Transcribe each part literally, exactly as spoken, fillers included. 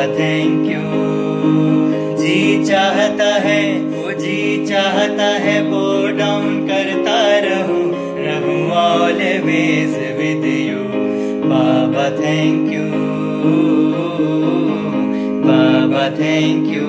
Thank you. जी चाहता है वो जी चाहता है वो डाउन करता रहूं रहूं ऑलवेज विद यू। बाबा थैंक यू, बाबा thank you.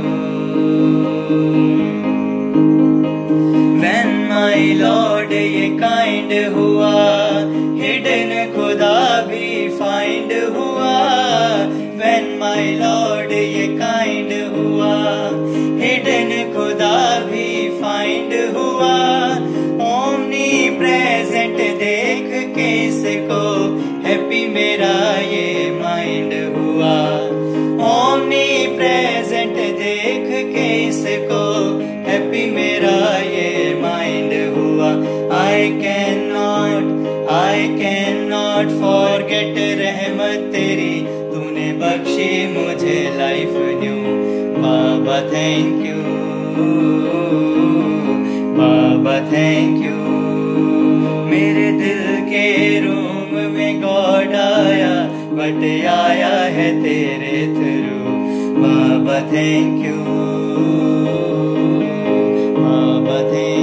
When my Lord ये काइंड हुआ, हिडन खुदा भी फाइंड हुआ। When my Lord ये काइंड हुआ, हिडन खुदा भी फाइंड हुआ। ओमनी प्रेजेंट देख के इसको हैप्पी मेरा ये माइंड हुआ। ओमनी प्रेजेंट देख के इसको हैप्पी मेरा ये माइंड हुआ। I can not I can not forget रहमत तेरी, तूने बख्शी मुझे लाइफ न्यू। बाबा थैंक यू, बाबा थैंक यू। मेरे दिल के रूम में गॉड आया, बट आया है तेरे थ्रू। बाबा थैंक यू, बाबा थैंक